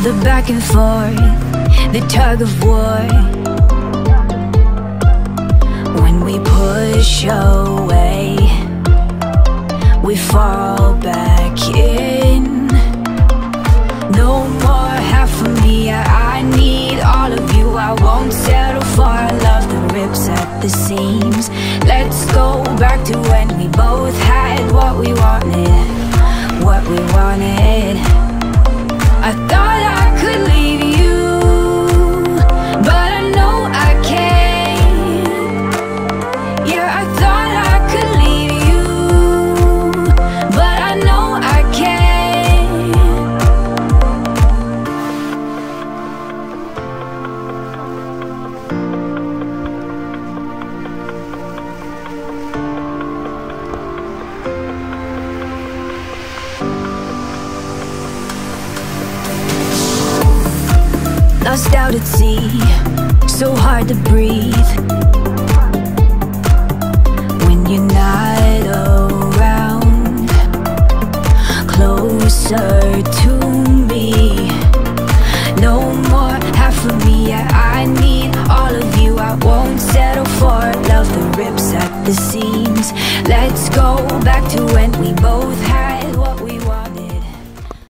The back and forth, the tug of war. When we push away, we fall back in. No more half of me, I need all of you. I won't settle for a love that rips at the seams. Let's go back to when we both had what we wanted, what we wanted. I thought I could leave you, but I know I can't. Yeah, I thought I could leave you, but I know I can't. Lost out at sea, so hard to breathe when you're not around. Closer to me, no more half of me, yeah, I need all of you. I won't settle for love that rips at the seams. Let's go back to when we both had